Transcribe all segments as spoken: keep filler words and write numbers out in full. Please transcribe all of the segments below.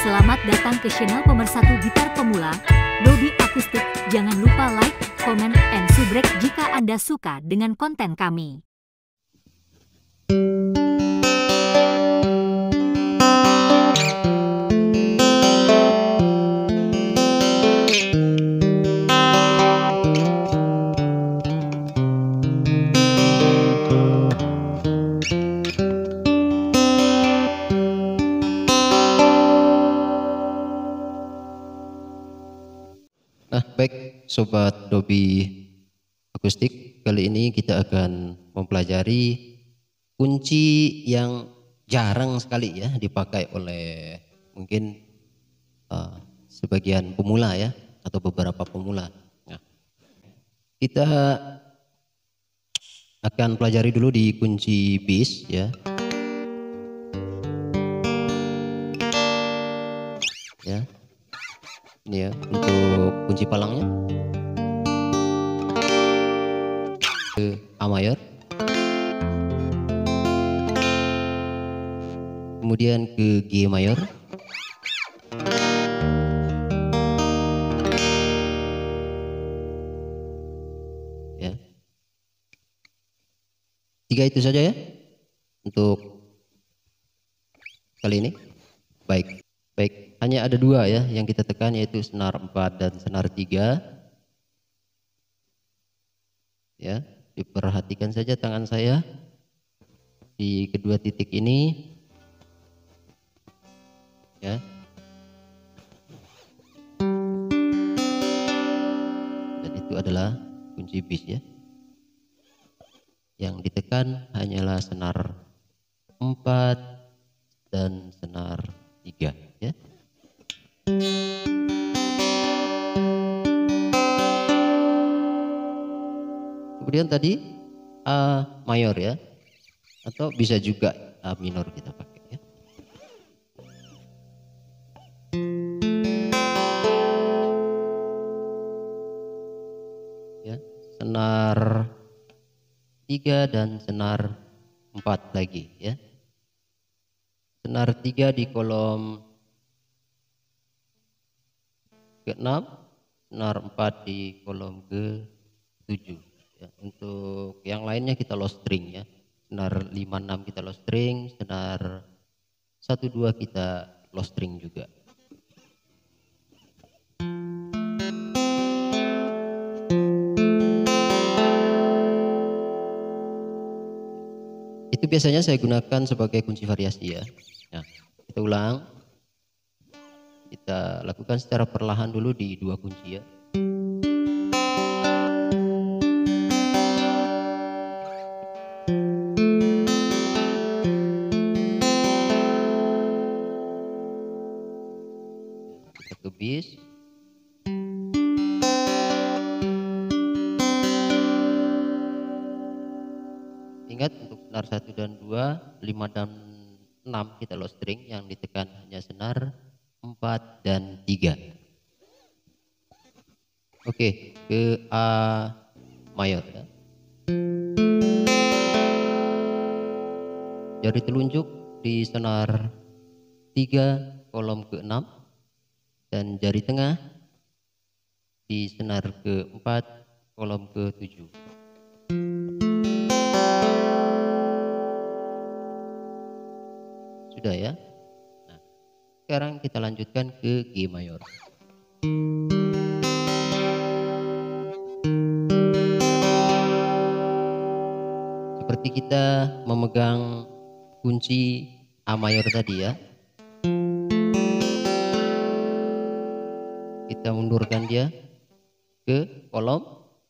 Selamat datang ke channel pemersatu gitar pemula, Dodi Akustik. Jangan lupa like, comment, and subscribe jika Anda suka dengan konten kami. Nah, baik Sobat Dobi Akustik, kali ini kita akan mempelajari kunci yang jarang sekali ya dipakai oleh mungkin uh, sebagian pemula ya, atau beberapa pemula. Nah, kita akan pelajari dulu di kunci bis ya. Ya. Ini ya untuk kunci palangnya, ke A mayor, kemudian ke G mayor, ya. Tiga itu saja ya untuk kali ini. Baik, baik. Hanya ada dua ya yang kita tekan, yaitu senar empat dan senar tiga. Ya, diperhatikan saja tangan saya di kedua titik ini. Ya. Dan itu adalah kunci bis ya. Yang ditekan hanyalah senar empat dan senar tiga ya. Kemudian tadi A mayor ya, atau bisa juga A minor kita pakai ya. Ya, senar tiga dan senar empat lagi ya. Senar tiga di kolom ke enam, senar empat di kolom ke tujuh ya. Untuk yang lainnya kita low string ya, senar lima enam kita low string, senar satu dua kita low string juga. Itu biasanya saya gunakan sebagai kunci variasi ya. Nah, kita ulang. Kita lakukan secara perlahan dulu di dua kunci ya. Kita ke bis. Ingat untuk senar satu dan dua, lima dan enam kita low string, yang ditekan hanya senar empat dan tiga. Oke, ke A mayor ya. Jari telunjuk di senar tiga kolom ke enam dan jari tengah di senar ke empat kolom ke tujuh. Sudah ya. Nah, sekarang kita lanjutkan ke G mayor. Seperti kita memegang kunci A mayor tadi ya. Kita mundurkan dia ke kolom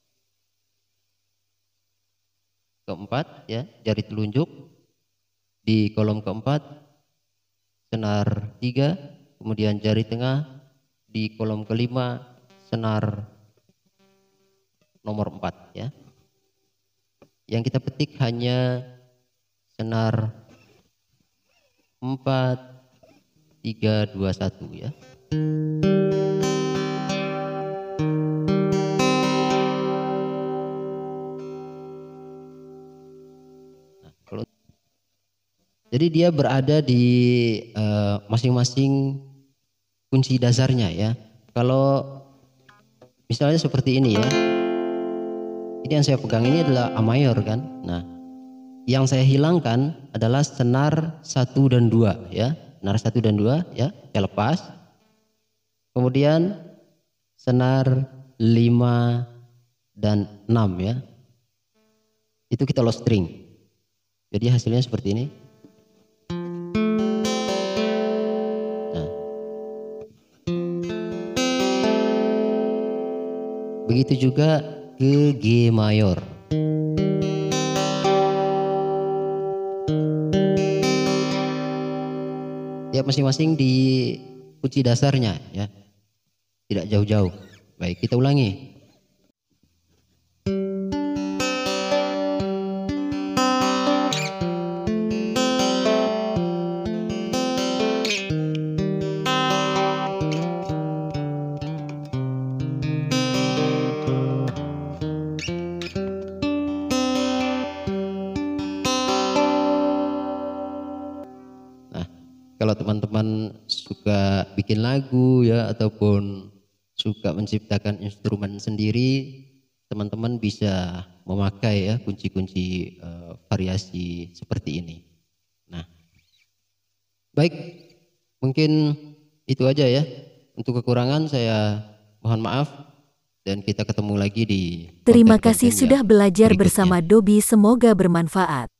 keempat ya, jari telunjuk di kolom keempat senar tiga, kemudian jari tengah di kolom kelima senar nomor empat ya. Yang kita petik hanya senar empat tiga dua satu ya. Nah, kalau jadi dia berada di masing-masing uh, kunci dasarnya ya. Kalau misalnya seperti ini ya, ini yang saya pegang ini adalah A mayor kan. Nah, yang saya hilangkan adalah senar satu dan dua ya, senar satu dan dua ya, saya lepas. Kemudian senar lima dan enam ya, itu kita low string. Jadi hasilnya seperti ini. Nah, begitu juga ke G mayor. Ya masing-masing di kunci dasarnya ya, tidak jauh-jauh. Baik, kita ulangi. Kalau teman-teman suka bikin lagu ya, ataupun suka menciptakan instrumen sendiri, teman-teman bisa memakai ya kunci-kunci uh, variasi seperti ini. Nah, baik, mungkin itu aja ya. Untuk kekurangan saya mohon maaf, dan kita ketemu lagi di Terima kasih konten-konten sudah yang belajar berikutnya. bersama Dobby, semoga bermanfaat.